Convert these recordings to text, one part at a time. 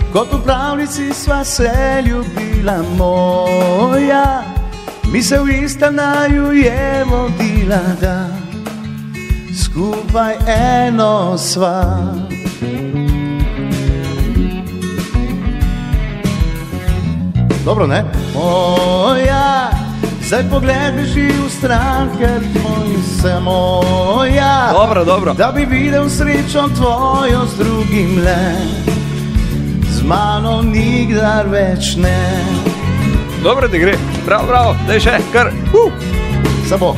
kot v pravljici sva se ljubila moja, misel ista naju je vodila, da skupaj eno sva. Dobro, ne? Moja, zdaj pogled beži v stran, ker tvoj se moja. Dobro. Da bi videl srečo tvojo z drugim le, z mano nikdar več ne. Dobro ti gre, bravo, daj še, kar. Samo.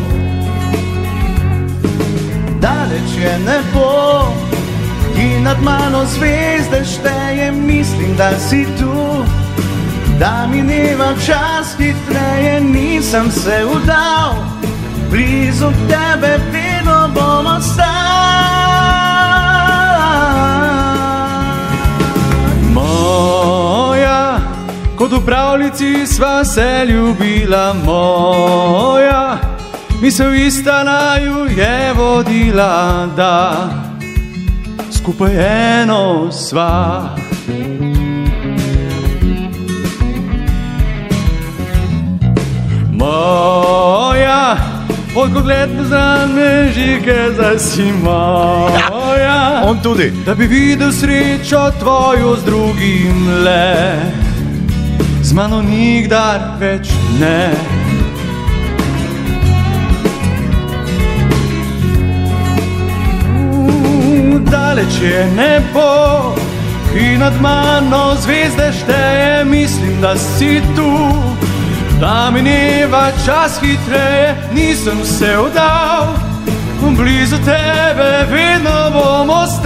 Daleč je nebo, ki nad mano zvezde šteje, mislim, da si tu. Da mineva čas hitreje, nisem se vdal, blizu tebe vedno bom ostal. Moja, kot v pravljici sva se ljubila moja, misel ista naju je vodila, da skupaj eno sva. Moja, odkogled za me žike, zdaj si moja. On tudi. Da bi videl srečo tvojo z drugim le, z mano nikdar več ne. Daleč je nebo, ki nad mano zvezde šteje, mislim, da si tu. Da mineva čas hitreje, nisem se vdal, blizu tebe vedno bom ostal.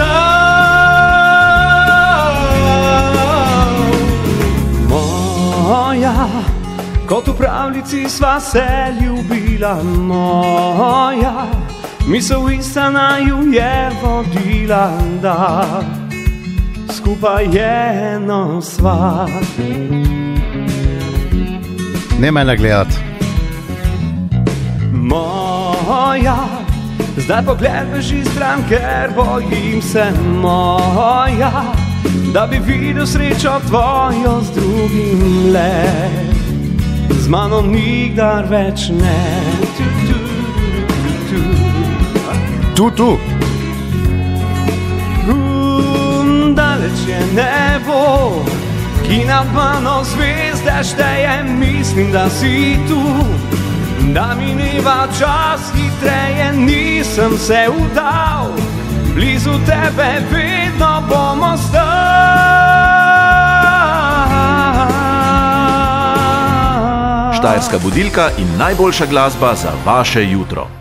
Moja, kot v pravljici sva se ljubila moja, misel ista naju je vodila, da skupaj eno sva. Ne mene gledat. Moja, zdaj pogled beži stran, ker bojim se moja, da bi videl srečo tvojo z drugim le, z mano nikdar več ne. Tu. Daleč je nebo, ki nad mano zvezde šteje, mislim, da si tu. Da mineva čas hitreje, nisem se vdal, blizu tebe vedno bom ostal. Štajerska budilka in najboljša glasba za vaše jutro.